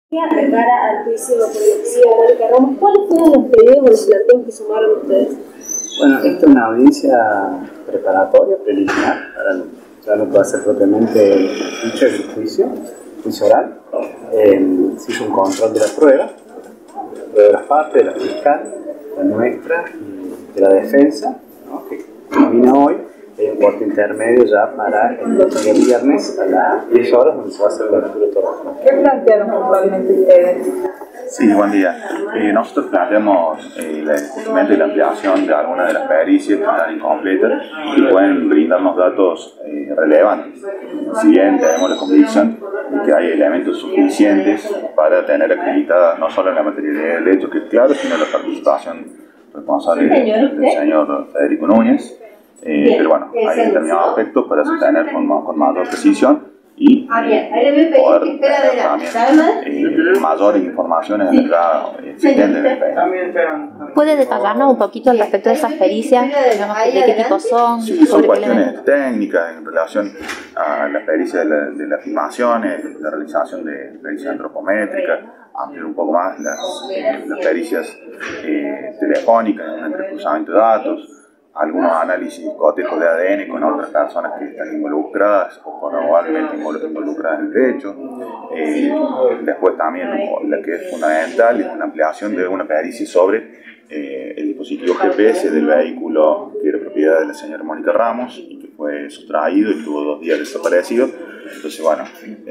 De cara al juicio por el homicidio de Mónica Ramos, ¿cuáles fueron los pedidos o los planteos que sumaron ustedes? Bueno, esta es una audiencia preparatoria, preliminar, ya no puede ser propiamente dicho el juicio oral. Se hizo un control de la prueba de las partes, de la fiscal, la nuestra y de la defensa, ¿no?, que termina hoy. Hay un corte intermedio ya para el día viernes a las 10 horas, donde se va a hacer la lectura total. ¿Qué plantearon puntualmente ustedes? Sí, buen día. Nosotros planteamos el cumplimiento y la ampliación de algunas de las pericias que están incompletas y que pueden brindarnos datos relevantes. Si bien tenemos la convicción de que hay elementos suficientes para tener acreditada no solo la materialidad del hecho, que es claro, sino la participación responsable del señor Federico Núñez. Pero bueno, hay determinados aspectos para sostener con mayor precisión y poder tener mayores informaciones en la existente del expediente. ¿Puede detallarnos un poquito al respecto de esas pericias? Digamos, ¿de qué tipo son? Sí, son cuestiones técnicas en relación a las pericias de las filmaciones, la realización de pericias antropométricas, ampliar un poco más las pericias telefónicas, el entrecruzamiento de datos, algunos análisis cotejos de ADN con otras personas que están involucradas o probablemente involucradas en el hecho. Después también la que es fundamental es una ampliación de una pericia sobre el dispositivo GPS del vehículo que era propiedad de la señora Mónica Ramos y que fue sustraído y estuvo 2 días desaparecido. Entonces, bueno,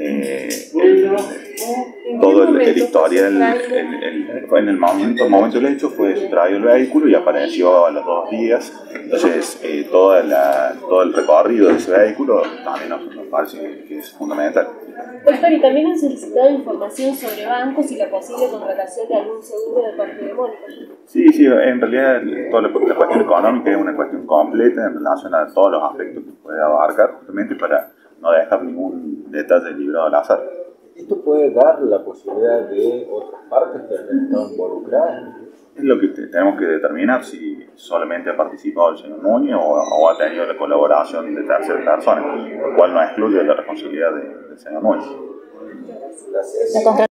todo el historial, fue en el momento del hecho, fue sustraído el vehículo y apareció a los 2 días. Entonces, todo el recorrido de ese vehículo también nos parece que es fundamental. Doctor, y también han solicitado información sobre bancos y la posible contratación de algún seguro de parte de Mónica. Sí, en realidad toda la cuestión económica es una cuestión completa en relación a todos los aspectos que puede abarcar, justamente para no dejar ningún detalle librado al azar. ¿Esto puede dar la posibilidad de otras partes que han estado involucradas? Es lo que tenemos que determinar, si solamente ha participado el señor Núñez o ha tenido la colaboración de terceras personas, lo cual no excluye la responsabilidad del señor Núñez. Gracias.